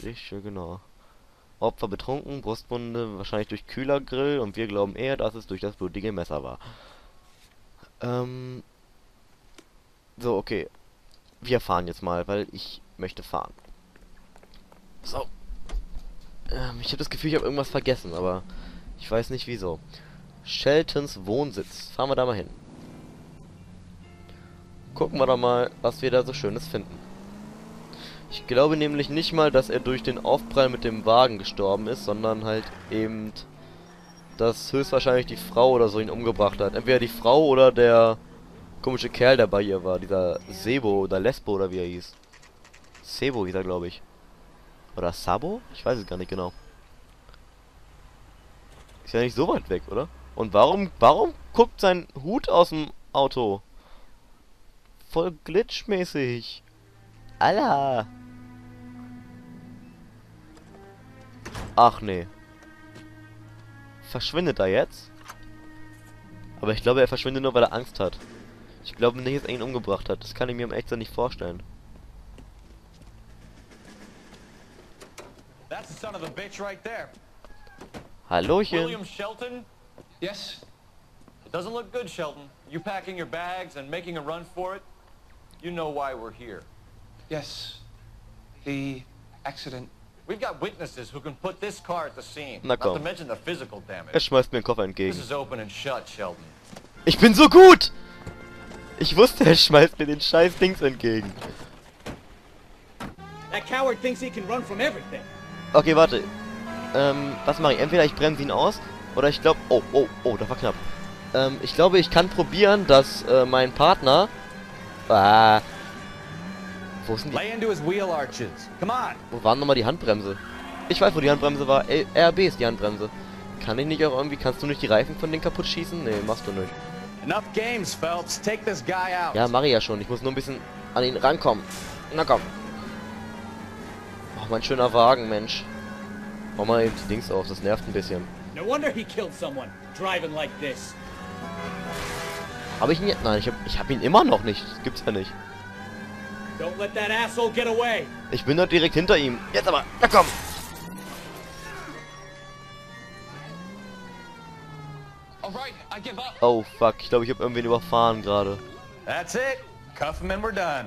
genau. Opfer betrunken, Brustwunde wahrscheinlich durch Kühlergrill und wir glauben eher, dass es durch das blutige Messer war. So, okay. Wir fahren jetzt mal, weil ich möchte fahren. So. Ich habe das Gefühl, ich habe irgendwas vergessen, aber ich weiß nicht wieso. Sheltons Wohnsitz. Fahren wir da mal hin. Gucken wir doch mal, was wir da so Schönes finden. Ich glaube nämlich nicht mal, dass er durch den Aufprall mit dem Wagen gestorben ist, sondern halt eben, dass höchstwahrscheinlich die Frau oder so ihn umgebracht hat. Entweder die Frau oder der komische Kerl, der bei ihr war. Dieser Sebo oder Lesbo oder wie er hieß. Sebo hieß er, glaube ich. Oder Sabo? Ich weiß es gar nicht genau. Ist ja nicht so weit weg, oder? Und warum guckt sein Hut aus dem Auto? Voll glitchmäßig. Alter. Ach nee. Verschwindet er jetzt? Aber ich glaube, er verschwindet nur, weil er Angst hat. Ich glaube nicht, dass er ihn umgebracht hat. Das kann ich mir im Echtsein nicht vorstellen. That's the son of a bitch right there. Hallöchen. William Shelton? Yes. It doesn't look good, Shelton. You packing your bags and making a run for it? You know why we're here. Yes. The accident. We've got witnesses who can put this car at the scene. Na Not komm. to mention the physical damage. Er schmeißt mir den Koffer This entgegen. is open and shut, Shelton. Ich bin so gut! Ich wusste, er schmeißt mir den scheiß Dings entgegen. That coward thinks he can run from everything. Okay, warte. Was mache ich? Entweder ich bremse ihn aus, oder ich glaube... Oh, das war knapp. Ich glaube, ich kann probieren, dass mein Partner... wo ist denn die... Lay into his wheel arches. Come on. Wo war nochmal die Handbremse? Ich weiß, wo die Handbremse war. RB ist die Handbremse. Kann ich nicht auch irgendwie... Kannst du nicht die Reifen von denen kaputt schießen? Nee, machst du nicht. Enough games, Phelps. Take this guy out. Ja, mach ich ja schon. Ich muss nur ein bisschen an ihn rankommen. Na komm. Oh, mein schöner Wagen, Mensch. Mach mal eben die Dings auf. Das nervt ein bisschen. No wonder he killed someone, driving like this. Habe ich ihn jetzt? Nein, ich hab ihn immer noch nicht. Das gibt's ja nicht. Don't let that asshole get away. Ich bin doch direkt hinter ihm. Jetzt aber. Na komm. Alright, I give up. Oh, fuck. Ich glaube, ich habe irgendwen überfahren gerade. That's it. Cuff him and we're done.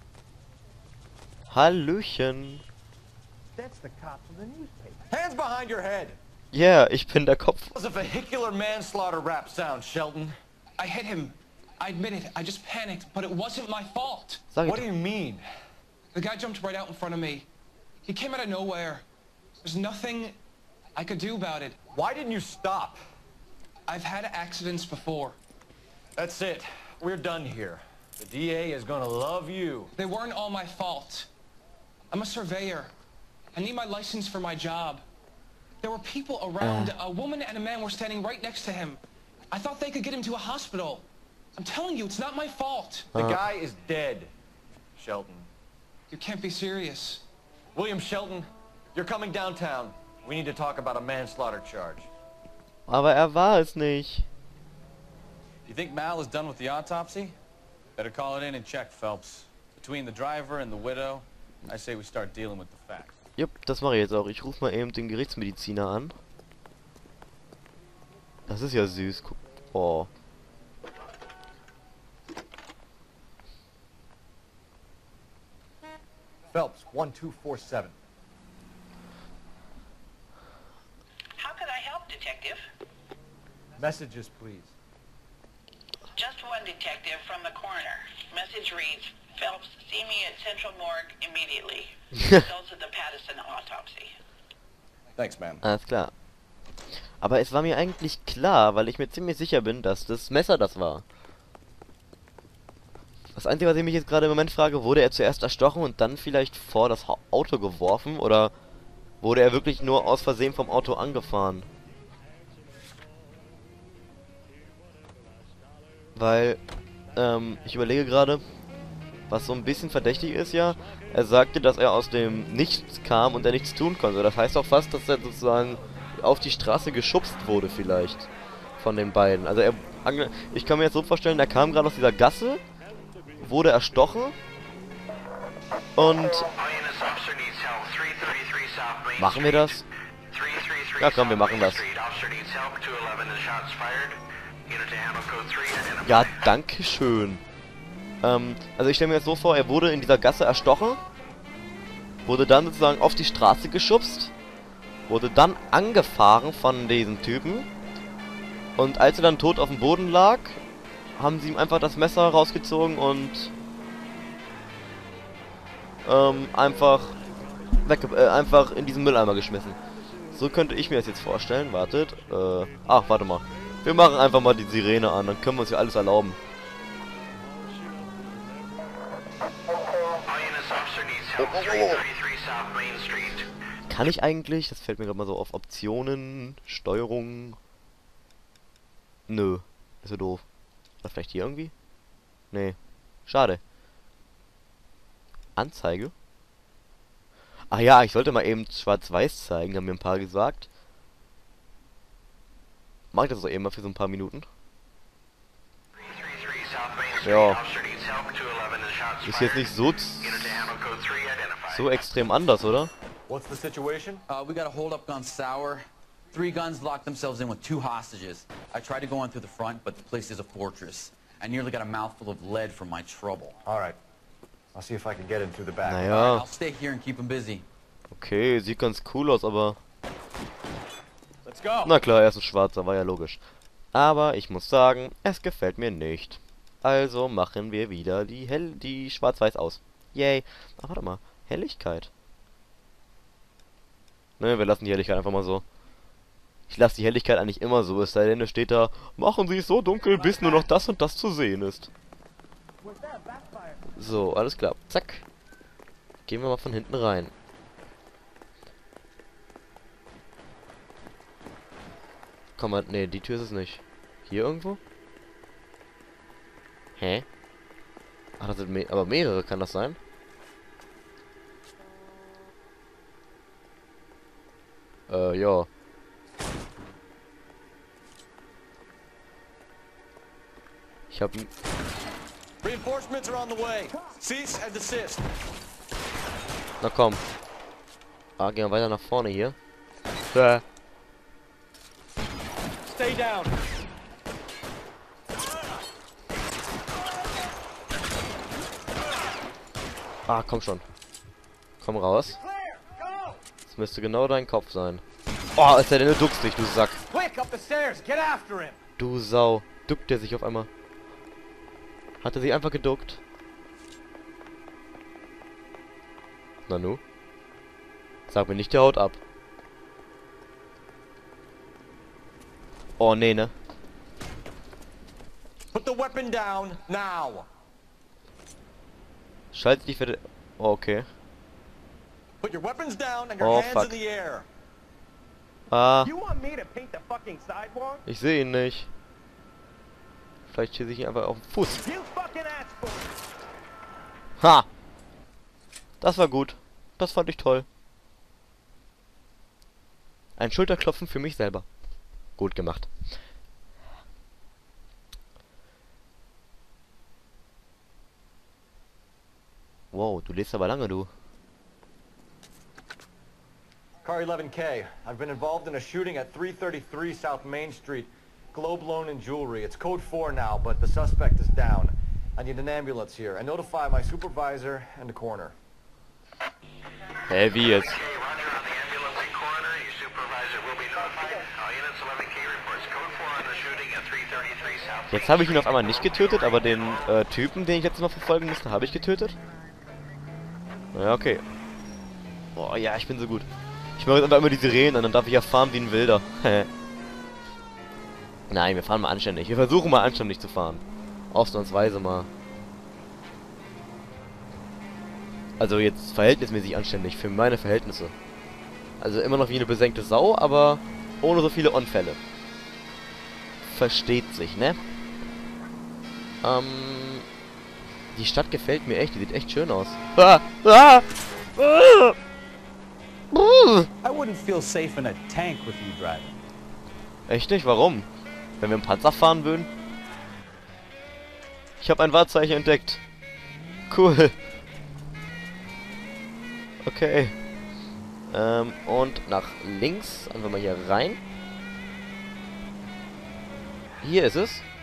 Hallöchen. That's the cop from the newspaper. Hands behind your head. Yeah, ich bin der Kopf. That was a vehicular manslaughter rap sound, Shelton. I hit him. I admit it. I just panicked, but it wasn't my fault. Sag ich What do doch. you mean? The guy jumped right out in front of me. He came out of nowhere. There's nothing I could do about it. Why didn't you stop? I've had accidents before. That's it. We're done here. The DA is gonna love you. They weren't all my fault. I'm a surveyor. I need my license for my job. There were people around. A woman and a man were standing right next to him. I thought they could get him to a hospital. I'm telling you, it's not my fault. The guy is dead, Shelton. You can't be serious. William Shelton, you're coming downtown. We need to talk about a manslaughter charge. Aber er war es nicht. You think Mal is done with the autopsy? Better call it in and check, Phelps. Between the driver and the widow, I say we start dealing with the facts. Jupp, das mache ich jetzt auch. Ich rufe mal eben den Gerichtsmediziner an. Das ist ja süß. Guck. Oh. Phelps, 1247. How could I help, Detective? Messages, please. Just one detective from the coroner. Message reads, Phelps, see me at Central Morgue immediately. Results of the Patterson autopsy. Thanks, man. Alles klar. Aber es war mir eigentlich klar, weil ich mir ziemlich sicher bin, dass das Messer das war. Das Einzige, was ich mich jetzt gerade im Moment frage, wurde er zuerst erstochen und dann vielleicht vor das Auto geworfen? Oder wurde er wirklich nur aus Versehen vom Auto angefahren? Weil, ich überlege gerade, was so ein bisschen verdächtig ist ja, er sagte, dass er aus dem Nichts kam und er nichts tun konnte. Das heißt auch fast, dass er sozusagen auf die Straße geschubst wurde vielleicht von den beiden. Also ich kann mir jetzt so vorstellen, er kam gerade aus dieser Gasse, wurde erstochen und... INS officer needs help. 333 Machen wir das? Ja, komm, wir machen das. Ja, danke schön. Also ich stelle mir jetzt so vor, er wurde in dieser Gasse erstochen, wurde dann sozusagen auf die Straße geschubst, wurde dann angefahren von diesem Typen und als er dann tot auf dem Boden lag, haben sie ihm einfach das Messer rausgezogen und einfach in diesen Mülleimer geschmissen. So könnte ich mir das jetzt vorstellen. Wartet. Ach, warte mal. Wir machen einfach mal die Sirene an, dann können wir uns ja alles erlauben. Kann ich eigentlich? Das fällt mir gerade mal so auf. Optionen, Steuerung. Nö. Ist ja doof. Oder vielleicht hier irgendwie? Nee. Schade. Anzeige? Ah ja, ich sollte mal eben schwarz-weiß zeigen, haben mir ein paar gesagt. Mach ich das doch eben mal für so ein paar Minuten? Ja. Ist jetzt nicht so extrem anders, oder? What's the situation? We got a hold-up gone sour. 3 guns locked themselves in with 2 hostages. I tried to go in through the front, but the place is a fortress. I nearly got a mouthful of lead from my trouble. All right. I'll see if I can get in through the back. Naja. I'll stay here and keep them busy. Okay, sieht ganz cool aus, aber... Let's go. Na klar, er ist ein Schwarzer, war ja logisch. Aber ich muss sagen, es gefällt mir nicht. Also machen wir wieder die Schwarz-Weiß aus. Yay. Ach, warte mal. Helligkeit. Ne, wir lassen die Helligkeit einfach mal so. Ich lasse die Helligkeit eigentlich immer so, es sei denn, es steht da, machen Sie es so dunkel, bis nur noch das und das zu sehen ist. So, alles klar. Zack. Gehen wir mal von hinten rein. Komm mal, ne, die Tür ist es nicht. Hier irgendwo? Hä? Ach, das sind aber mehrere, kann das sein? Ja. Ich hab... Reinforcements are on the way. Cease and desist. Na komm. Ah, gehen wir weiter nach vorne hier. Stay down. Ah, komm schon. Komm raus. Das müsste genau dein Kopf sein. Oh, ist der denn, du duckst dich, du Sack. Quick, up the stairs. Get after him. Du Sau. Duckt er sich auf einmal. Hat er sich einfach geduckt? Nanu? Sag mir nicht, der haut ab. Oh, nee, ne? Put the weapon down now. Schalte dich für den... Oh, okay. Put your weapons down and your Oh, hands fuck. in the air. Ah, You want me to paint the fucking sidewalk? ich sehe ihn nicht. Vielleicht schieße ich ihn einfach auf den Fuß. You fucking asshole. Ha! Das war gut. Das fand ich toll. Ein Schulterklopfen für mich selber. Gut gemacht. Wow, du lebst aber lange, du. Car 11K. I've been involved in a shooting at 333 South Main Street. Globe Loan and Jewelry. It's code 4 now, but the suspect is down. I need an ambulance here. And notify my supervisor and the coroner. Hä, wie jetzt? Jetzt habe ich ihn auf einmal nicht getötet, aber den Typen, den ich letztes Mal verfolgen musste, habe ich getötet? Naja, okay. Boah, ja, ich bin so gut. Ich mache jetzt einfach immer die Sirenen an, dann darf ich ja fahren wie ein Wilder. Nein, wir fahren mal anständig. Wir versuchen mal anständig zu fahren. Ausnahmsweise mal. Also jetzt verhältnismäßig anständig, für meine Verhältnisse. Also immer noch wie eine besenkte Sau, aber ohne so viele Unfälle. Versteht sich, ne? Die Stadt gefällt mir echt, die sieht echt schön aus. Ah! Ah! Ah! I wouldn't feel safe in a tank with you driving. Echt nicht? Warum? Wenn wir im Panzer fahren würden? Ich habe ein Wahrzeichen entdeckt. Cool. Okay. Und nach links, einfach mal hier rein. Hier ist es.